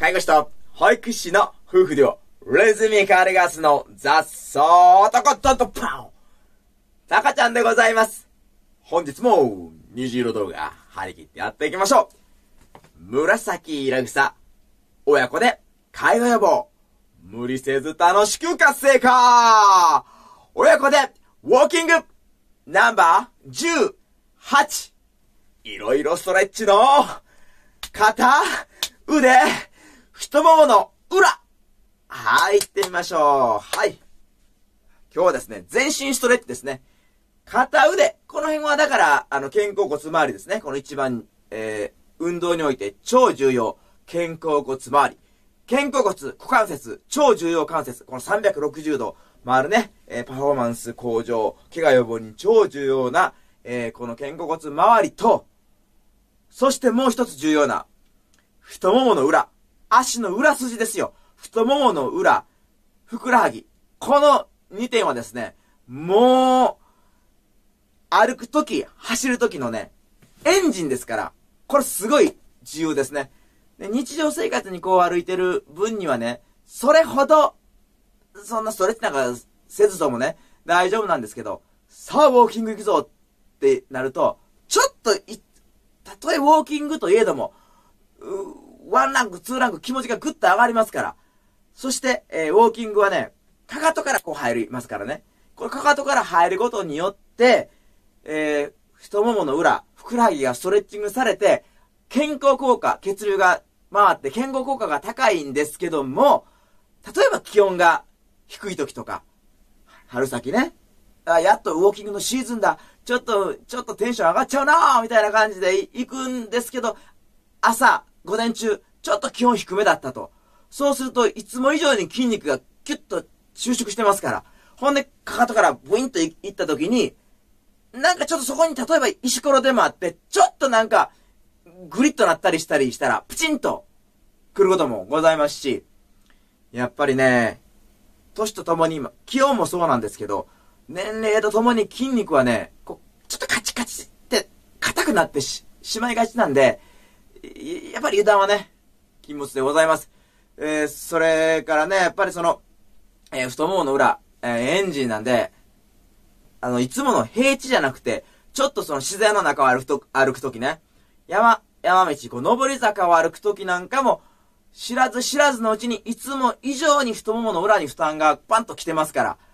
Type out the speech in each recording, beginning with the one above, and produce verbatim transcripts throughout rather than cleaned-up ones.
介護士と保育士の夫婦寮、リズミカルガスの雑草とことんとパンタカちゃんでございます。本日も虹色動画張り切ってやっていきましょう。紫イラグサ親子で介護予防、無理せず楽しく活性化、親子でウォーキングナンバーじゅうはち、いろいろストレッチの肩、腕、太ももの裏。はい、行ってみましょう。はい。今日はですね、全身ストレッチですね。肩、腕。この辺はだから、あの、肩甲骨周りですね。この一番、えー、運動において超重要。肩甲骨周り。肩甲骨、股関節、超重要関節。このさんびゃくろくじゅうど回るね、えー、パフォーマンス向上、怪我予防に超重要な、えー、この肩甲骨周りと、そしてもう一つ重要な、太ももの裏。足の裏筋ですよ。太ももの裏、ふくらはぎ。このにてんはですね、もう、歩くとき、走るときのね、エンジンですから、これすごい重要ですね。で、日常生活にこう歩いてる分にはね、それほど、そんなストレッチなんかせずともね、大丈夫なんですけど、さあウォーキング行くぞってなると、ちょっとい、たとえウォーキングといえども、ワンランク、ツーランク気持ちがぐっと上がりますから。そして、えー、ウォーキングはね、かかとからこう入りますからね。これかかとから入ることによって、えー、太ももの裏、ふくらはぎがストレッチングされて、健康効果、血流が回って健康効果が高いんですけども、例えば気温が低い時とか、春先ね、あ、やっとウォーキングのシーズンだ、ちょっと、ちょっとテンション上がっちゃうなーみたいな感じで行くんですけど、朝、午前中、ちょっと気温低めだったと。そうすると、いつも以上に筋肉がキュッと収縮してますから。ほんで、かかとからブインといった時に、なんかちょっとそこに例えば石ころでもあって、ちょっとなんか、グリッとなったりしたりしたら、プチンと来ることもございますし、やっぱりね、年とともに今、気温もそうなんですけど、年齢とともに筋肉はね、こう、ちょっとカチカチって硬くなって し, しまいがちなんで、やっぱり油断はね、禁物でございます。えー、それからね、やっぱりその、えー、太ももの裏、えー、エンジンなんで、あの、いつもの平地じゃなくて、ちょっとその自然の中を歩くと、歩くときね、山、山道、こう、上り坂を歩くときなんかも、知らず知らずのうちに、いつも以上に太ももの裏に負担がパンと来てますから、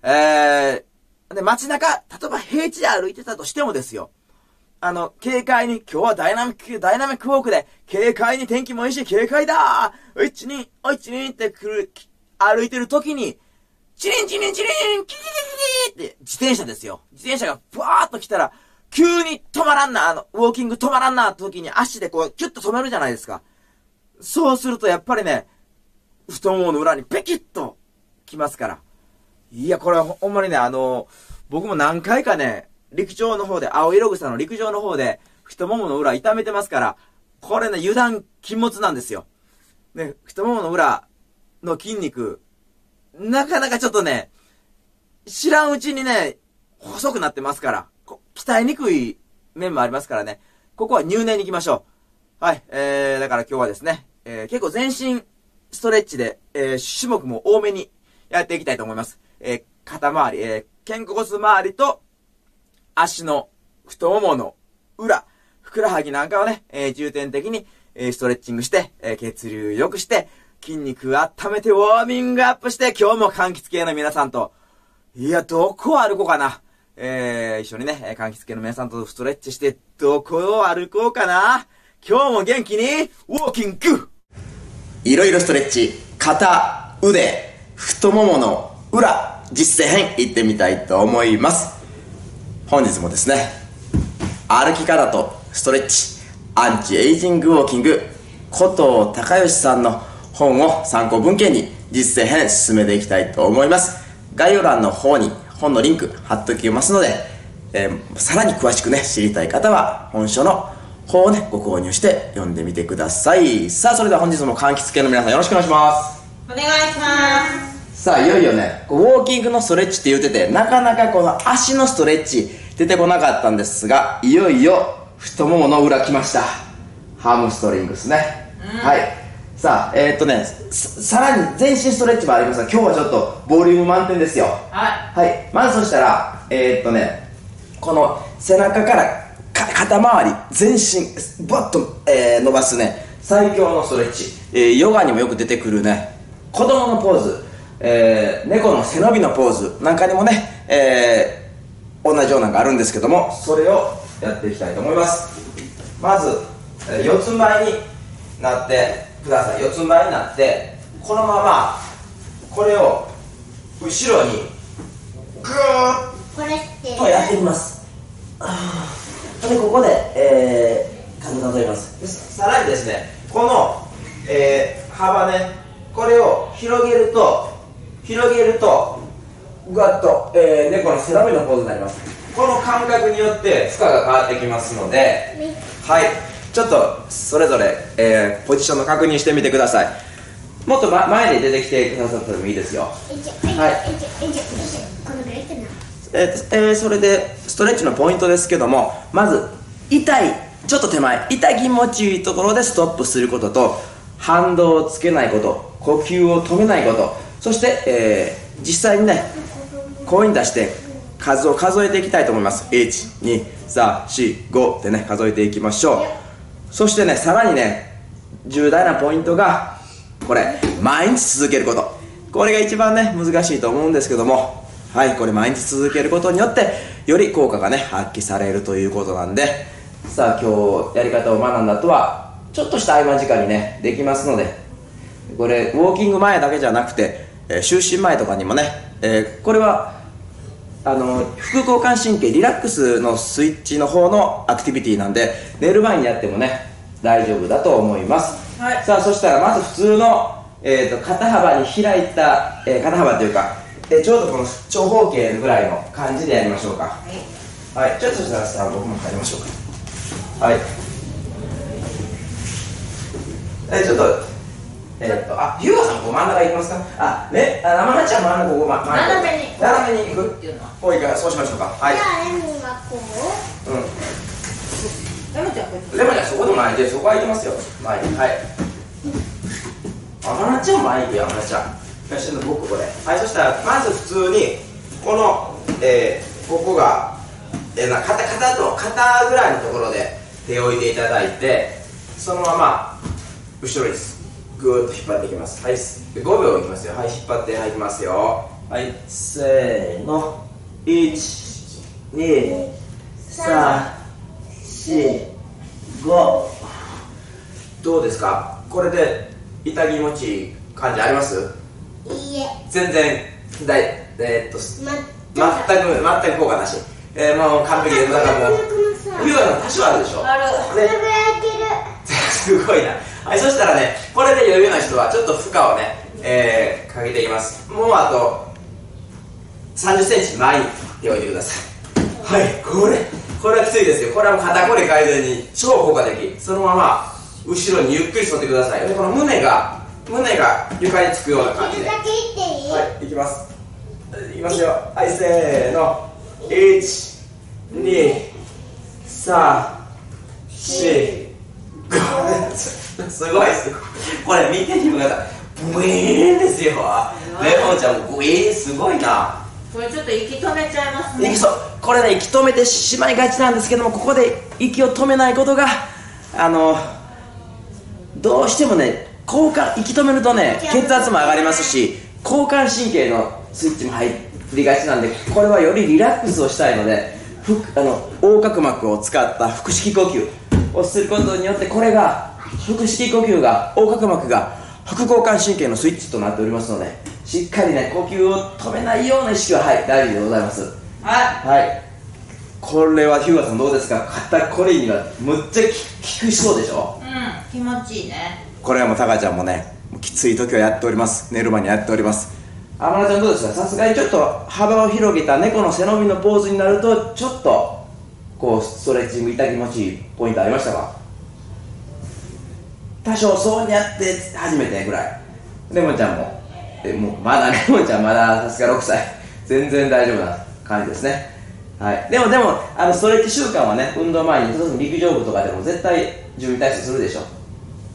えー、で、街中、例えば平地で歩いてたとしてもですよ、あの、軽快に、今日はダイナミック、ダイナミックウォークで、軽快に天気もいいし、軽快だーおいちにん、おいちにんってくる、歩いてる時に、チリンチリンチリン、キキキキキって自転車ですよ。自転車がブワーっと来たら、急に止まらんな、あの、ウォーキング止まらんな、時に足でこう、キュッと止めるじゃないですか。そうするとやっぱりね、太ももの裏にペキッと来ますから。いや、これはほんまにね、あの、僕も何回かね、陸上の方で、青色草の陸上の方で、太ももの裏痛めてますから、これね、油断禁物なんですよ。ね、太ももの裏の筋肉、なかなかちょっとね、知らんうちにね、細くなってますから、鍛えにくい面もありますからね、ここは入念に行きましょう。はい、えー、だから今日はですね、えー、結構全身ストレッチで、えー、種目も多めにやっていきたいと思います。えー、肩周り、えー、肩甲骨周りと、足の太ももの裏、ふくらはぎなんかをね、えー、重点的に、えー、ストレッチングして、えー、血流良くして、筋肉温めてウォーミングアップして、今日も柑橘系の皆さんと、いや、どこを歩こうかな。えー、一緒にね、柑橘系の皆さんとストレッチして、どこを歩こうかな。今日も元気に、ウォーキングいろいろストレッチ、肩、腕、太ももの裏、実践編行ってみたいと思います。本日もですね、歩き方とストレッチ、アンチエイジングウォーキング、古藤孝義さんの本を参考文献に実践編進めていきたいと思います。概要欄の方に本のリンク貼っておきますので、えー、さらに詳しくね、知りたい方は本書の方をね、ご購入して読んでみてください。さあ、それでは本日も柑橘系の皆さんよろしくお願いします。 お願いします。 さあ、いよいよね、ウォーキングのストレッチって言ってて、なかなかこの足のストレッチ出てこなかったんですが、いよいよ太ももの裏来ました。ハムストリングスね、うん、はい。ささあ、えー、っとねさ、さらに全身ストレッチもありますが、今日はちょっとボリューム満点ですよ。 はい。 はい。まずそしたら、えー、っとね、この背中からか肩周り、全身、バッと、えー、伸ばすね、最強のストレッチ。えー、ヨガにもよく出てくるね、子供のポーズ、えー、猫の背伸びのポーズなんかにもね、えー、同じようなのがあるんですけども、それをやっていきたいと思います。まず、えー、四つん這いになってください。四つん這いになって、このままこれを後ろにグーッとやってみます。でここで、えー、数数えます。でさらにですね、この、えー、幅ね、これを広げると広げるとぐわっと、えー、猫の背伸びのポーズになります。この感覚によって負荷が変わってきますので、はい、ちょっとそれぞれ、えー、ポジションの確認してみてください。もっと、ま、前に出てきてくださってもいいですよ。はい、えーえー、それでストレッチのポイントですけども、まず痛い、ちょっと手前、痛気持ちいいところでストップすることと、反動をつけないこと、呼吸を止めないこと、そして、えー、実際にね、声に出して数を数えていきたいと思います。いち、に、さん、し、ごってね、数えていきましょう。そしてね、さらにね、重大なポイントがこれ、毎日続けること。これが一番ね、難しいと思うんですけども、はい、これ毎日続けることによってより効果がね、発揮されるということなんで、さあ今日やり方を学んだ後はちょっとした合間時間にね、できますので、これウォーキング前だけじゃなくて、えー、就寝前とかにもね、えー、これはあの副交感神経リラックスのスイッチの方のアクティビティなんで、寝る前にやってもね大丈夫だと思います。はい、さあそしたらまず普通の、えー、と肩幅に開いた、えー、肩幅というか、えー、ちょうどこの長方形ぐらいの感じでやりましょうか。はい、はい、ちょっとそしたらさあ僕も入りましょうか。はい、えー、ちょっとえー、っと、あ、ヒューガさんここ真ん中行きますか。あ、ね、あ、生なちゃん真ん中ここ、ま、 斜めに斜めに行くこういいから、そうしましょうか。はい。 じゃあレモンはこう。うん。レモンちゃんこっち。 レモンちゃんそこで前で、そこ空いてますよ。前に、はい。生なちゃん前に行くよ、生なちゃん。よし、僕これ。はい、そしたらまず普通にこの、えー、ここが、えー、な肩肩と肩ぐらいのところで手を置いていただいて、そのまま後ろにぐーっと引っ張っていきます。はい、ごびょういきますよ。はい、引っ張って、はい、いきますよ。はい、せーの。いち、に、さん、し、ご。どうですか、これで痛気持ちいい感じあります？ いいえ。 全然だい、えー、っと全く全く効果なし。えー、もう完璧で、だからもう冬は多少あるでしょ。 ある。 ね、すごいな。はい、そしたらね、これで余裕な人はちょっと負荷をね、えー、かけていきます。もうあとさんじゅっセンチ前に手を置いてください。はい、これこれはきついですよ。これはもう肩こり改善に超効果的。そのまま後ろにゆっくり反ってください。でこの胸が胸が床につくような感じで。 だけいっていい？ はい、いきます。いきますよ。はい、せーの。いち、に、さん、し、ご。すごいすごい。これ見てみてください。ブイーンですよ。レモンちゃんもブイーン、すごいな。 これちょっと息止めちゃいますね。 息そうこれね、息止めてしまいがちなんですけども、ここで息を止めないことがあのどうしてもね、交感息止めるとね、血圧も上がりますし、交感神経のスイッチも入りがちなんで、これはよりリラックスをしたいので、ふあの横隔膜を使った腹式呼吸をすることによって、これが腹式呼吸が横隔膜が副交感神経のスイッチとなっておりますので、しっかりね呼吸を止めないような意識は、はい、大事でございます。はい、はい、これはヒューガさんどうですか。肩こりにはむっちゃ効くそうでしょ。 うん、気持ちいいね。 これはもうタカちゃんもね、きつい時はやっております。寝る前にやっております。あまなちゃんどうですか。さすがにちょっと幅を広げた猫の背伸びのポーズになると、ちょっとこうストレッチング痛気持ちいいポイントありましたか。多少そうにやって初めてぐらい。レモンちゃんもえもうまだレモンちゃんまださすがろくさい、全然大丈夫な感じですね。はい、でもでもあのストレッチ習慣はね、運動前に例えば陸上部とかでも絶対準備体操するでしょ。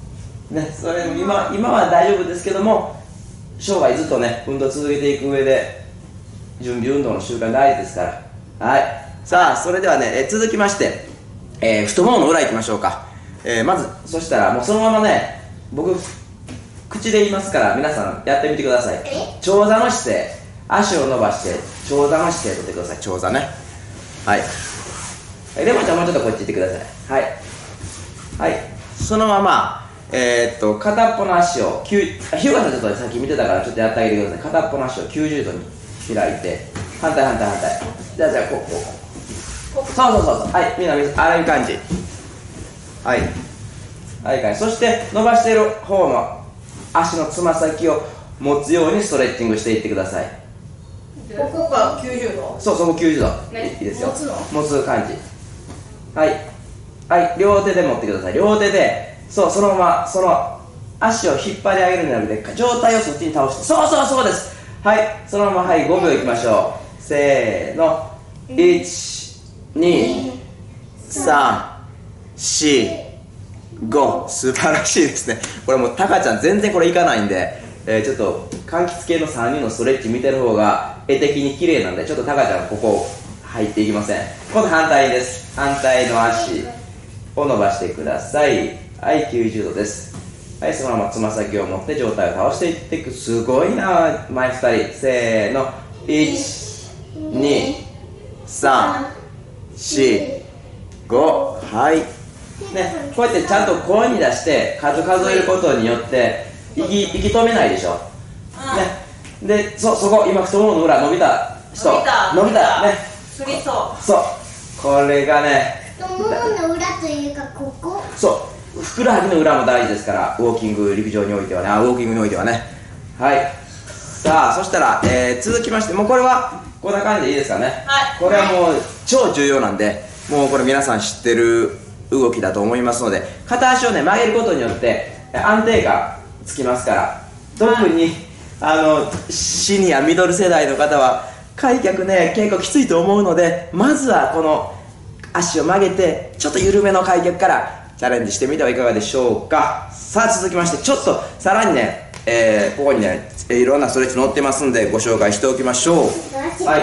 ね、それも今今は大丈夫ですけども、生涯ずっとね運動続けていく上で準備運動の習慣大事ですから。はい、さあそれではね、え続きまして、えー、太ももの裏いきましょうか。えー、まずそしたらもうそのままね、僕口で言いますから皆さんやってみてください。長座の姿勢、足を伸ばして長座の姿勢とってください。長座ね。はい、レモンちゃんもうちょっとこっち行ってください。はいはい、そのままえー、っと片っぽの足をきゅう日向さんちょっとさっき見てたからちょっとやってあげてください。片っぽの足をきゅうじゅうどに開いて、反対反対反対。じゃあじゃあこうこうこう、そうそうそうそう、はい、みんなああいう感じ。はいはい、はい、そして伸ばしている方の足のつま先を持つようにストレッチングしていってください。 ここがきゅうじゅうど。 そう、そこきゅうじゅうど、ね、いいですよ。持つの持つ感じ。はいはい、両手で持ってください。両手で、そう、そのままその足を引っ張り上げるんじゃなくて上体をそっちに倒して、そうそうそうです。はい、そのまま、はい、ごびょういきましょう。せーの、いち、に、さん、よん、ご、素晴らしいですね。これもうタカちゃん全然これいかないんで、えー、ちょっと柑橘系のさんにんのストレッチ見てる方が絵的に綺麗なんで、ちょっとタカちゃんここ入っていきません。今度反対です。反対の足を伸ばしてください。はい、きゅうじゅうどです。はい、そのままつま先を持って上体を倒していっていく。すごいな、前ふたり。せーの、いち、に、さん、よん、ご。はいね、こうやってちゃんと声に出して数数えることによって息息止めないでしょ、うん、ね、で そ, そこ今太ももの裏伸びた人、伸びた伸びたね、 つりそう。 そうこれがね、 太ももの裏というかここ、 そうふくらはぎの裏も大事ですから、ウォーキング陸上においてはね、あウォーキングにおいてはね。はい、さあそしたら、えー、続きまして、もうこれはこんな感じでいいですかね。はい、これはもう超重要なんで、もうこれ皆さん知ってる動きだと思いますので、片足をね曲げることによって安定感つきますから、特にあのシニアミドル世代の方は開脚ね結構きついと思うので、まずはこの足を曲げてちょっと緩めの開脚からチャレンジしてみてはいかがでしょうか。さあ続きまして、ちょっとさらにね、えー、ここにねいろんなストレッチ載ってますんでご紹介しておきましょう。はい、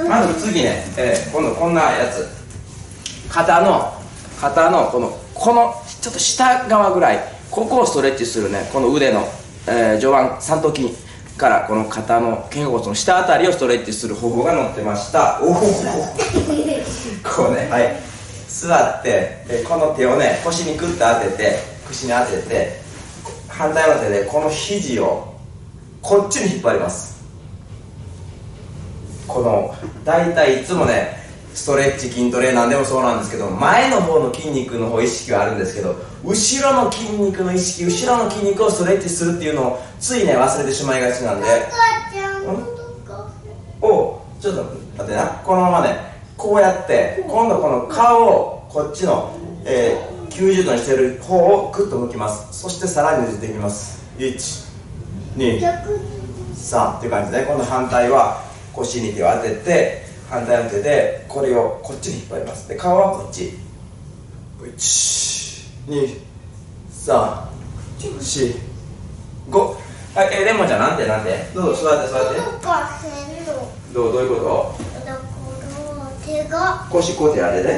まず次ね、えー、今度こんなやつ、肩の肩のこのこのちょっと下側ぐらい、ここをストレッチするね、この腕の、えー、上腕三頭筋からこの肩の肩甲骨の下あたりをストレッチする方法が載ってました。おおこうね、はい、座って、えこの手をね腰にグッと当てて、腰に当てて、反対の手でこの肘をこっちに引っ張ります。この大体いつもねストレッチ筋トレなんでもそうなんですけど、前の方の筋肉の方意識があるんですけど、後ろの筋肉の意識、後ろの筋肉をストレッチするっていうのをついね忘れてしまいがちなんで、おちょっと待ってな、このままねこうやって今度この顔をこっちの、えー、きゅうじゅうどにしてる方をグッと向きます。そしてさらにねじっていきます。いち、に、さんっていう感じで、今度反対は腰に手を当てて、反対の手でこれをこっちに引っ張ります。で顔はこっち、いち、に、さん、よん、ご。はい、えー、レモンちゃんなんてなんて、どうぞ座って座って。どうどういうこと？ 手が腰こう手当てて。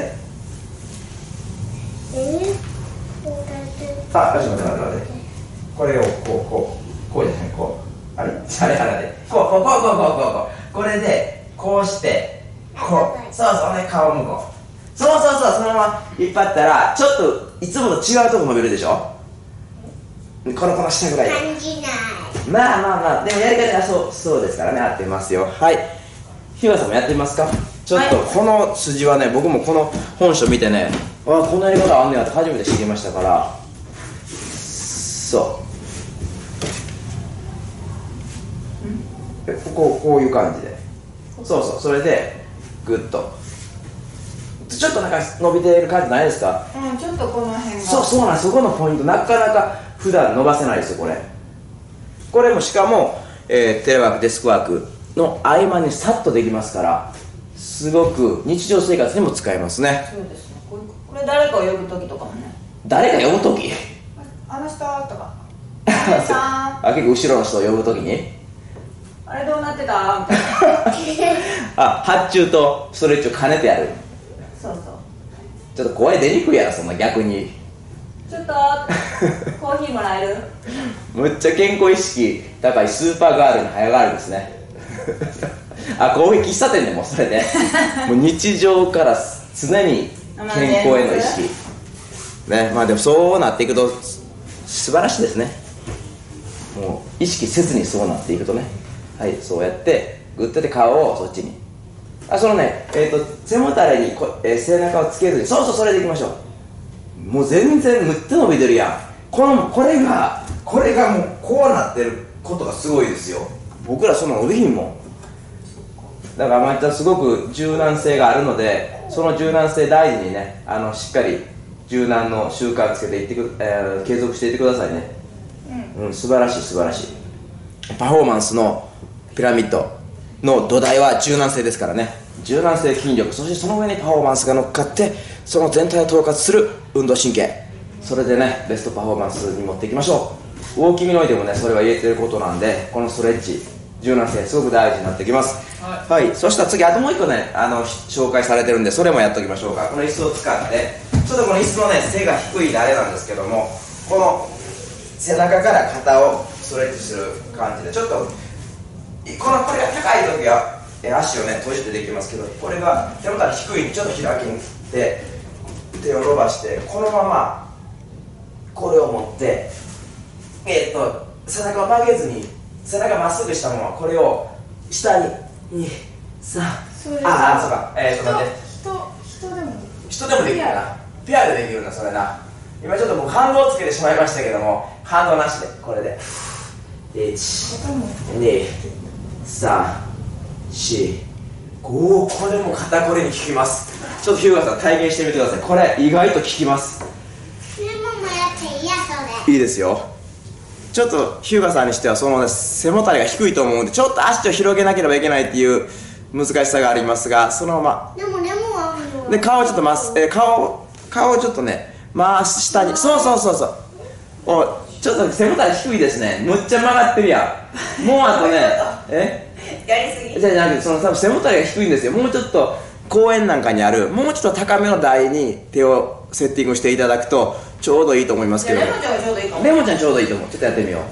えー、 あ、よし待って待って待って。これをこうこうこうじゃない、こうあれあれあれこうこうこうこうこうこうこれでこうして。こうそうそうね、顔向こう、そうそうそう、そのまま引っ張ったらちょっといつもと違うとこ伸びるでしょ。このこの下ぐらい感じない。 まあまあまあ、でもやり方はそうそうですからね、合ってますよ。はい、日向さんもやってみますか。ちょっとこの筋はね、僕もこの本書見てね、あこんなやり方あんねやって初めて知りましたから。そうこうこういう感じで、そうそう、それでグッとちょっとなんか伸びている感じないですか。 うん、ちょっとこの辺が、 そうそうなんです。そこのポイントなかなか普段伸ばせないですよ。これこれもしかも、えー、テレワークデスクワークの合間にさっとできますから、すごく日常生活にも使えますね。 そうですね、これ、これ誰かを呼ぶ時とかもね、 誰か呼ぶ時、 あの人とかあ、結構後ろの人を呼ぶときにあれどうなってたみたいな。 あ、発注とストレッチを兼ねてやる。 そうそう。 ちょっと声出にくいやろ、そんな逆に。 ちょっとコーヒーもらえる？ むっちゃ健康意識高いスーパーガールの早ガールですね。あ、コーヒー喫茶店でもそれでもう日常から常に健康への意識ね。まあでもそうなっていくと素晴らしいですね。もう意識せずにそうなっていくとね。はい、そうやってグッとで顔をそっちに、あ、そのね、えーと背もたれにこ、えー、背中をつけずに、そうそう、それでいきましょう。もう全然むって伸びてるやん。このこれがこれがもうこうなってることがすごいですよ。僕らそんな伸びひんもん。だからまたすごく柔軟性があるので、その柔軟性大事にね、あのしっかり柔軟の習慣つけていってく、えー、継続していってくださいね。うん、うん、素晴らしい素晴らしい。パフォーマンスのピラミッドの土台は柔軟性ですからね。柔軟性、筋力、そしてその上にパフォーマンスが乗っかって、その全体を統括する運動神経、それでねベストパフォーマンスに持っていきましょう。ウォーキングにおいてもねそれは言えてることなんで、このストレッチ柔軟性すごく大事になってきます。はい、はい、そしたら次あともう一個ね、あの紹介されてるんでそれもやっておきましょうか。この椅子を使ってちょっとこの椅子のね背が低いんであれなんですけども、この背中から肩をストレッチする感じで、ちょっとこのこれが高い時は足をね閉じてできますけど、これが手元が低いんでちょっと開きにって手を伸ばして、このままこれを持ってえー、っと背中を曲げずに背中まっすぐしたままこれを下ににさあああそうか、えー、ちょっと待って、 人人でも人でもできるな、ペアでできるんだそれな。今ちょっと僕反動をつけてしまいましたけども、反動なしでこれでいちにさんしご、これも肩こりに効きます。ちょっと日向さん体験してみてください。これ意外と効きます。いいですよ。ちょっと日向さんにしてはその、ね、背もたれが低いと思うんで、ちょっと足を広げなければいけないっていう難しさがありますが、そのままでもでもで顔をちょっとまっす、えー、顔顔をちょっとね回す下に、そうそうそうそう、おちょっと背もたれ低いですね。むっちゃ曲がってるやん。もうあとねえやりすぎじゃあじゃなくて、その多分背もたれが低いんですよ。もうちょっと公園なんかにあるもうちょっと高めの台に手をセッティングしていただくとちょうどいいと思いますけど。 レモちゃんはちょうどいいかも。 レモちゃんちょうどいいと思う。ちょっとやってみよう。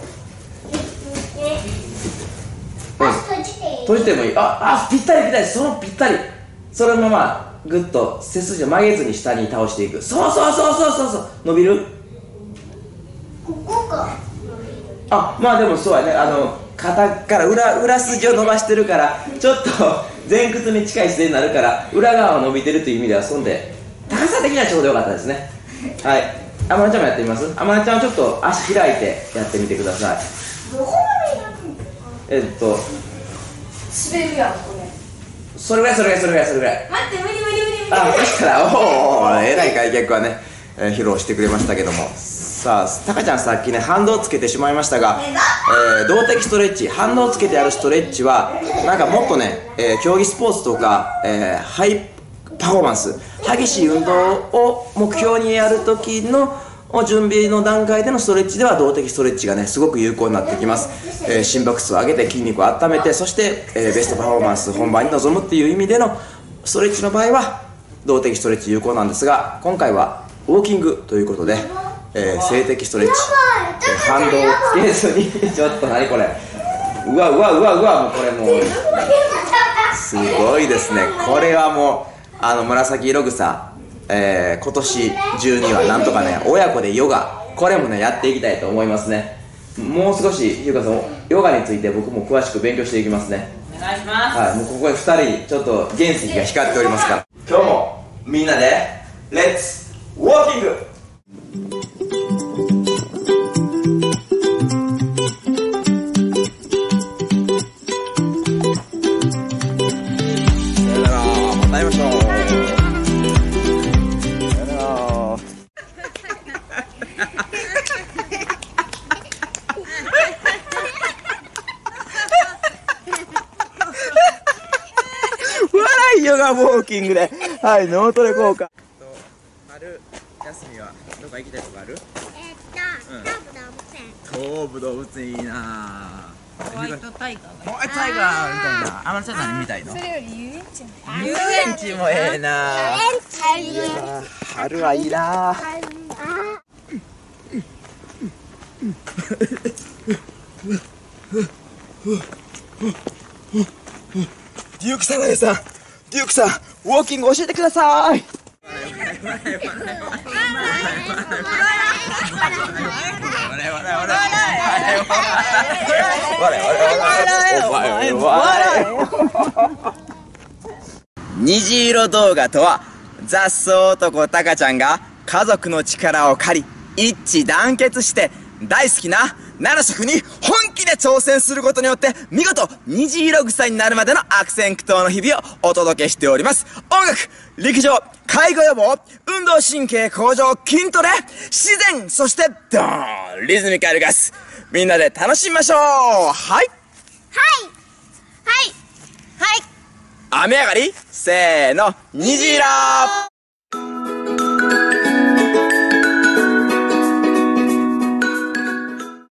閉じてもいい。ああ、ぴったりぴったり、そのぴったり、そのままグッと背筋を曲げずに下に倒していく。そうそうそうそうそうそう、伸びる。 ここか。 あ、まあでもそうやね、あの肩から裏裏筋を伸ばしてるからちょっと前屈に近い姿勢になるから裏側が伸びてるという意味では、そんで高さ的にはちょうどよかったですね。はい、あまなちゃんもやってみます。あまなちゃんはちょっと足開いてやってみてください。 どこまで開くんですか。 えっと滑るやんこれ。 それぐらいそれぐらいそれぐらいそれぐらい。 待って無理無理無理無理。 あ、そしたらおお、えらい開脚はね、えー、披露してくれましたけども、さあタカちゃんさっきね反動をつけてしまいましたが、えー、動的ストレッチ、反動をつけてやるストレッチはなんかもっとね、えー、競技スポーツとか、えー、ハイパフォーマンス、激しい運動を目標にやる時の準備の段階でのストレッチでは動的ストレッチがねすごく有効になってきます。えー、心拍数を上げて筋肉を温めて、そして、えー、ベストパフォーマンス本番に臨むっていう意味でのストレッチの場合は動的ストレッチ有効なんですが、今回はウォーキングということで、えー、静的ストレッチ、えー、反動をつけずにちょっと何これ、うわうわうわうわ、もうこれもうすごいですね。これはもうあの紫色草、えー、今年中にはなんとかね親子でヨガ、これもねやっていきたいと思いますね。もう少しひゅうかさんヨガについて僕も詳しく勉強していきますね。 お願いします。 はい、もうここでふたりにちょっと原石が光っておりますから、今日もみんなでレッツウォーキング。また会いましょう。笑いヨガウォーキングで、はい、脳トレ効果。ある、え休みはどこか行きたいとこある？ えーっと、東武動物園。 東武動物園いいなぁ。 ホワイトタイガーがホワイトタイガーみたいな。あまりちゃん何見たいの？ それより遊園地も遊園地もええなぁ。春はいいなぁ。デュークさん、デュークさん、ウォーキング教えてください。虹色動画とは、雑草男タカちゃんが家族の力を借り、一致団結して大好きななな色に本気で挑戦することによって見事虹色草になるまでの悪戦苦闘の日々をお届けしております。音楽、陸上、介護予防、運動神経向上、筋トレ、自然、そしてドーンリズミカルガス、みんなで楽しみましょう。はいはい。はい。はい。 雨上がりせーの、虹色。